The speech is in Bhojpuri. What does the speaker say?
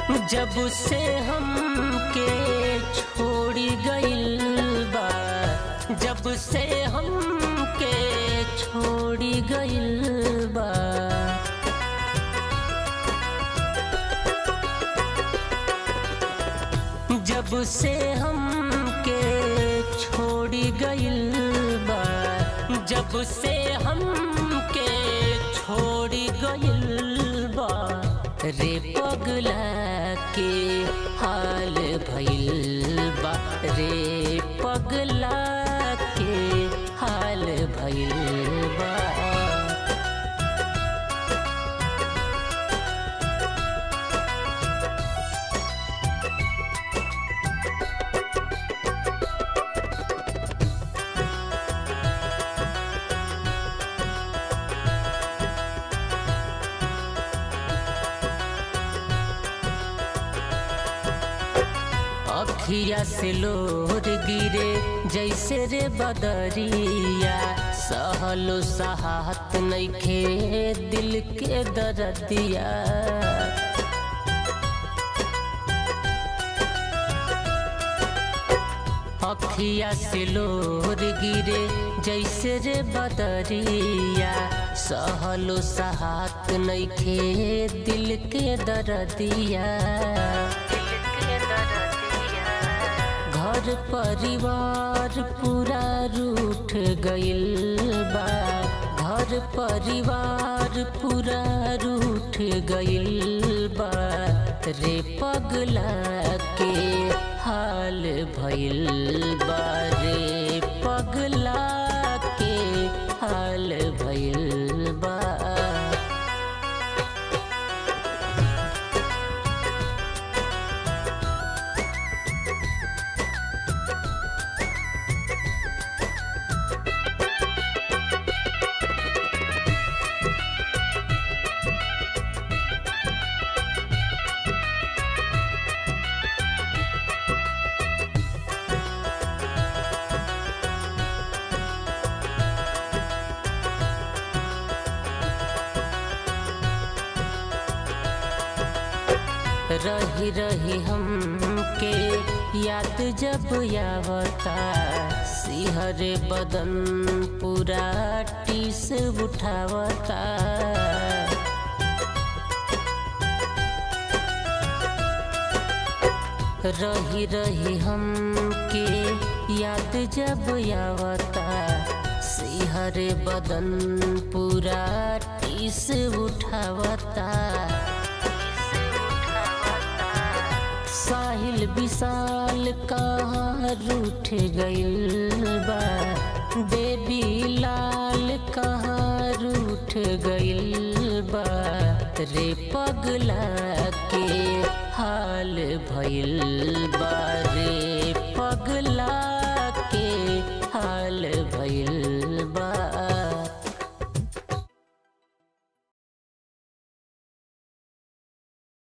जब से हमके छोड़ी गइल बा, जब से हमके छोड़ी गइल बा, जब से हमके छोड़ी गइल बा, जब से हमके छोड़ी गइल बा, रे पगला के हाल भइल बा, रे पगला के हाल भइल बा। अखिया से लोर गिरे जैसे रे बदरिया, सहलो सहात नइखे दिल के दर्दिया। अखिया से लोर गिरे जैसे रे बदरिया, सहलो सहात नइखे दिल के दर्दिया। घर परिवार पूरा रूठ गइल बा, घर परिवार पूरा रूठ गइल बा, रे पगला के हाल भइल बा, रे पगला के हाल भइल बा। रही रही हमके याद जब आवता, सिहर बदन पूरा टीस उठावता। रही रही हमके याद जब आवता, सिहर बदन पूरा टीस उठावता। साहिल विशाल कहाँ रूठ गइल बा, बेबी लाल कहाँ रूठ गइल बा, रे पगला के हाल भइल बा, रे पगला के हाल भइल